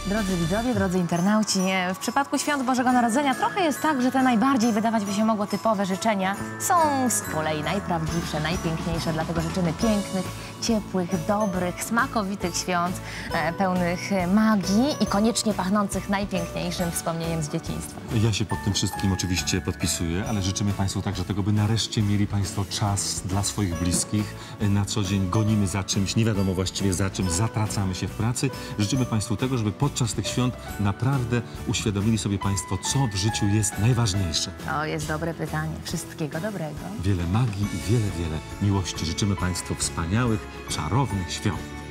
Drodzy widzowie, drodzy internauci, w przypadku Świąt Bożego Narodzenia trochę jest tak, że te najbardziej wydawać by się mogło typowe życzenia są z kolei najprawdziwsze, najpiękniejsze, dlatego życzymy pięknych, ciepłych, dobrych, smakowitych świąt, pełnych magii i koniecznie pachnących najpiękniejszym wspomnieniem z dzieciństwa. Ja się pod tym wszystkim oczywiście podpisuję, ale życzymy Państwu także tego, by nareszcie mieli Państwo czas dla swoich bliskich. Na co dzień gonimy za czymś, nie wiadomo właściwie za czym, zatracamy się w pracy. Życzymy Państwu tego, żeby podczas tych świąt naprawdę uświadomili sobie Państwo, co w życiu jest najważniejsze. To jest dobre pytanie. Wszystkiego dobrego. Wiele magii i wiele miłości. Życzymy Państwu wspaniałych, czarownych świąt.